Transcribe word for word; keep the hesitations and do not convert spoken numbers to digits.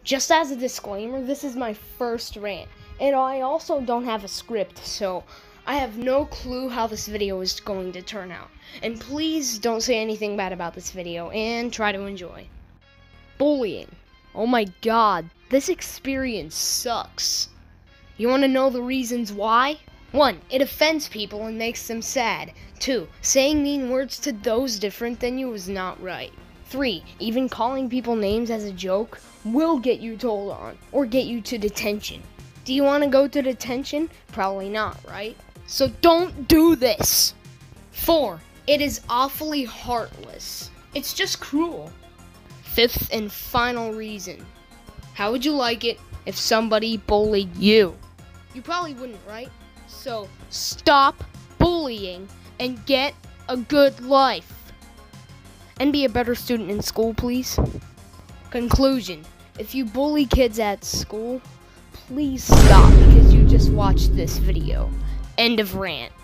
Just as a disclaimer, this is my first rant, and I also don't have a script, so I have no clue how this video is going to turn out. And please don't say anything bad about this video, and try to enjoy. Bullying. Oh my god, this experience sucks. You want to know the reasons why? One, it offends people and makes them sad. Two, saying mean words to those different than you is not right. Three, even calling people names as a joke will get you told on or get you to detention. Do you want to go to detention? Probably not, right? So don't do this. Four, it is awfully heartless. It's just cruel. Fifth and final reason. How would you like it if somebody bullied you? You probably wouldn't, right? So stop bullying and get a good life. And be a better student in school, please. Conclusion. If you bully kids at school, please stop because you just watched this video. End of rant.